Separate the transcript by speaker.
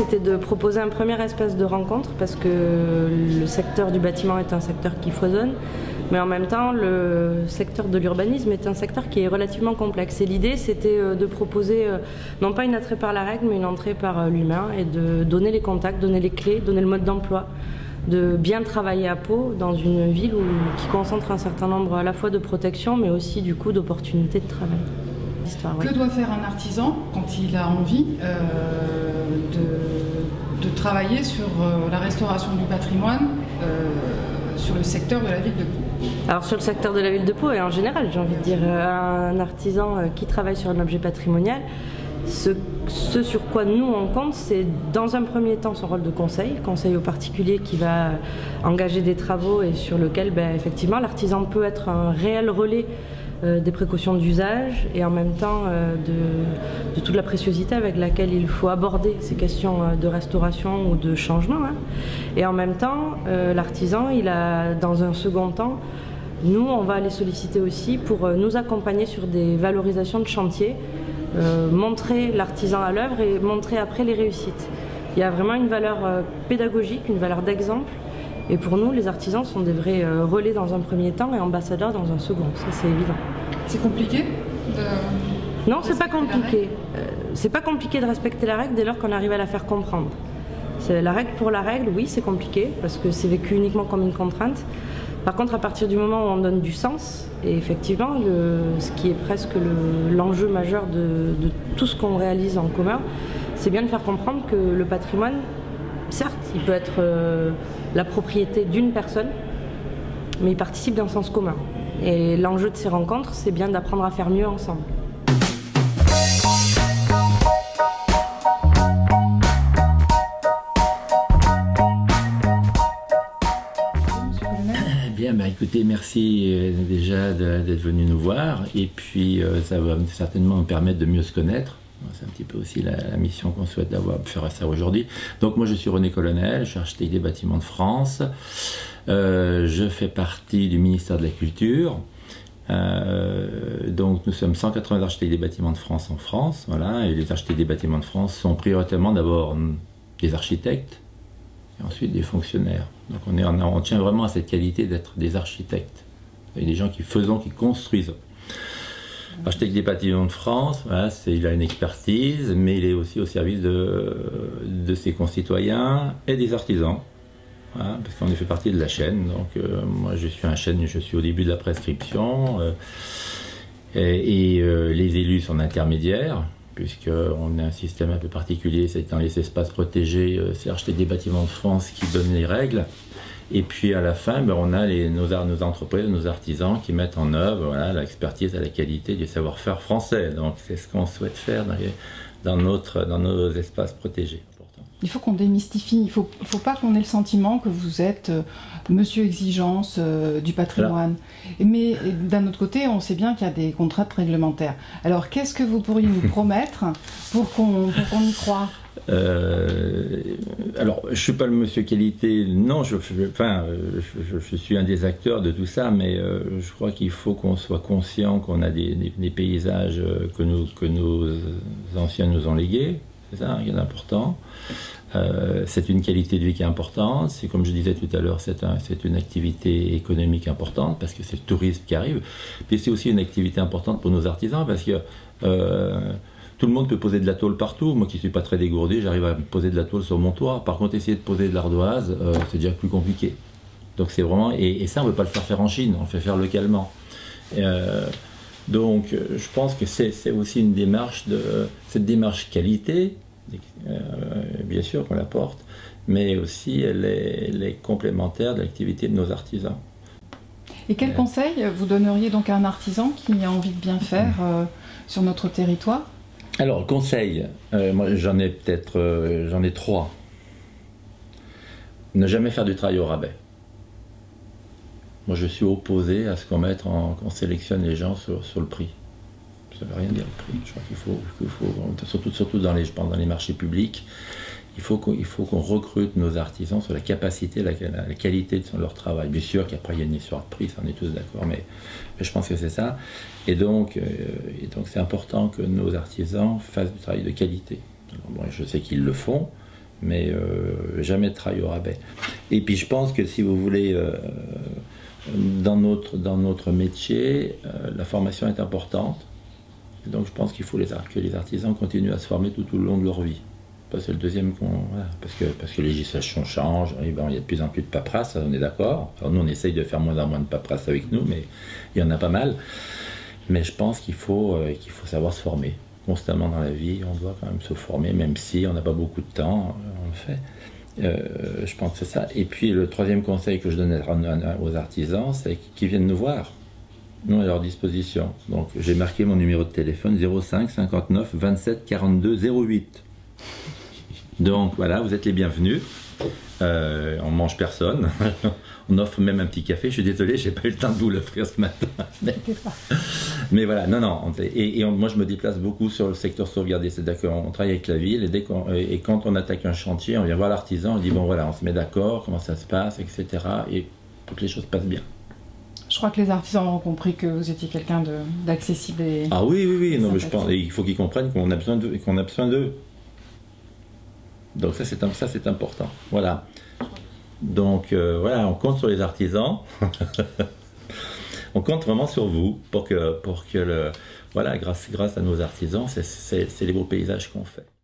Speaker 1: c'était de proposer un premier espace de rencontre parce que le secteur du bâtiment est un secteur qui foisonne, mais en même temps le secteur de l'urbanisme est un secteur qui est relativement complexe. Et l'idée c'était de proposer non pas une entrée par la règle, mais une entrée par l'humain et de donner les contacts, donner les clés, donner le mode d'emploi, de bien travailler à Pau dans une ville qui concentre un certain nombre à la fois de protections mais aussi du coup d'opportunités de travail.
Speaker 2: Que doit faire un artisan quand il a envie de travailler sur la restauration du patrimoine sur le secteur de la ville de Pau?
Speaker 1: Alors sur le secteur de la ville de Pau et en général, j'ai envie de dire, un artisan qui travaille sur un objet patrimonial, ce sur quoi nous on compte, c'est dans un premier temps son rôle de conseil au particulier qui va engager des travaux et sur lequel effectivement l'artisan peut être un réel relais des précautions d'usage et en même temps de toute la préciosité avec laquelle il faut aborder ces questions de restauration ou de changement. Et en même temps, l'artisan, il a dans un second temps, nous on va les solliciter aussi pour nous accompagner sur des valorisations de chantier, montrer l'artisan à l'œuvre et montrer après les réussites. Il y a vraiment une valeur pédagogique, une valeur d'exemple. Et pour nous, les artisans sont des vrais relais dans un premier temps et ambassadeurs dans un second, ça c'est évident.
Speaker 2: C'est compliqué
Speaker 1: Non, c'est pas compliqué. C'est pas compliqué de respecter la règle dès lors qu'on arrive à la faire comprendre. La règle pour la règle, oui, c'est compliqué parce que c'est vécu uniquement comme une contrainte. Par contre, à partir du moment où on donne du sens, et effectivement, ce qui est presque l'enjeu majeur de tout ce qu'on réalise en commun, c'est bien de faire comprendre que le patrimoine, certes, il peut être la propriété d'une personne, mais il participe d'un sens commun. Et l'enjeu de ces rencontres, c'est bien d'apprendre à faire mieux ensemble.
Speaker 3: Bien, écoutez, merci déjà d'être venu nous voir. Et puis, ça va certainement nous permettre de mieux se connaître. C'est un petit peu aussi la mission qu'on souhaite faire ça aujourd'hui. Donc moi je suis René Colonel, je suis architecte des bâtiments de France. Je fais partie du ministère de la Culture. Donc nous sommes 180 architectes des bâtiments de France en France. Voilà, et les architectes des bâtiments de France sont prioritairement d'abord des architectes et ensuite des fonctionnaires. Donc on tient vraiment à cette qualité d'être des architectes. Et des gens qui construisent. Architecte des bâtiments de France, voilà, il a une expertise, mais il est aussi au service de ses concitoyens et des artisans, voilà, parce qu'on fait partie de la chaîne. Donc moi je suis au début de la prescription, et les élus sont intermédiaires, puisqu'on a un système un peu particulier, c'est dans les espaces protégés, c'est l'architecte des bâtiments de France qui donne les règles. Et puis à la fin, on a nos entreprises, nos artisans qui mettent en œuvre l'expertise et la qualité du savoir-faire français. Donc c'est ce qu'on souhaite faire dans nos espaces protégés.
Speaker 2: Il faut qu'on démystifie, il ne faut pas qu'on ait le sentiment que vous êtes monsieur exigence du patrimoine. Mais d'un autre côté, on sait bien qu'il y a des contraintes réglementaires. Alors qu'est-ce que vous pourriez nous promettre pour qu'on y croie ?
Speaker 3: Alors, je ne suis pas le monsieur qualité, non, je suis un des acteurs de tout ça, mais je crois qu'il faut qu'on soit conscient qu'on a des paysages que nos anciens nous ont légués, c'est ça qui est important. C'est une qualité de vie qui est importante, c'est comme je disais tout à l'heure, c'est une activité économique importante parce que c'est le tourisme qui arrive, puis c'est aussi une activité importante pour nos artisans parce que tout le monde peut poser de la tôle partout. Moi qui ne suis pas très dégourdi, j'arrive à poser de la tôle sur mon toit. Par contre, essayer de poser de l'ardoise, c'est déjà plus compliqué. Donc c'est vraiment... Et ça, on ne veut pas le faire en Chine, on le fait faire localement. Donc je pense que c'est aussi une démarche cette démarche qualité, bien sûr qu'on la porte, mais aussi elle est complémentaire de l'activité de nos artisans.
Speaker 2: Et quel conseil vous donneriez donc à un artisan qui a envie de bien faire sur notre territoire ?
Speaker 3: Alors, conseil, moi j'en ai trois. Ne jamais faire du travail au rabais. Moi je suis opposé à ce qu'on sélectionne les gens sur le prix. Ça ne veut rien dire le prix. Je crois qu'il faut surtout dans les marchés publics, il faut qu'on recrute nos artisans sur la capacité, la qualité de leur travail. Bien sûr qu'après il y a une histoire de prix, ça on est tous d'accord, mais je pense que c'est ça. Et donc c'est important que nos artisans fassent du travail de qualité. Alors, bon, je sais qu'ils le font, mais jamais de travail au rabais. Et puis je pense que si vous voulez, dans notre métier, la formation est importante. Donc je pense qu'il faut que les artisans continuent à se former tout au long de leur vie. C'est le deuxième voilà, parce que les législations changent, et ben, il y a de plus en plus de paperasse, on est d'accord. Alors nous on essaye de faire moins en moins de paperasse avec nous, mais il y en a pas mal. Mais je pense qu'il faut savoir se former constamment dans la vie. On doit quand même se former, même si on n'a pas beaucoup de temps, on le fait. Je pense que c'est ça. Et puis le troisième conseil que je donne aux artisans, c'est qu'ils viennent nous voir. Nous, à leur disposition. Donc j'ai marqué mon numéro de téléphone 05 59 27 42 08. Donc voilà, vous êtes les bienvenus. On mange personne. On offre même un petit café. Je suis désolé, j'ai pas eu le temps de vous l'offrir ce matin. Mais voilà, non. Moi, je me déplace beaucoup sur le secteur sauvegardé. C'est-à-dire qu'on travaille avec la ville et quand on attaque un chantier, on vient voir l'artisan, on dit bon voilà, on se met d'accord, comment ça se passe, etc. Et pour que les choses passent bien.
Speaker 2: Je crois que les artisans ont compris que vous étiez quelqu'un d'accessible et...
Speaker 3: Ah oui, non, mais je pense, il faut qu'ils comprennent qu'on a besoin d'eux. Donc ça c'est important. Voilà. Donc voilà, on compte sur les artisans. On compte vraiment sur vous pour que voilà, grâce à nos artisans, c'est les beaux paysages qu'on fait.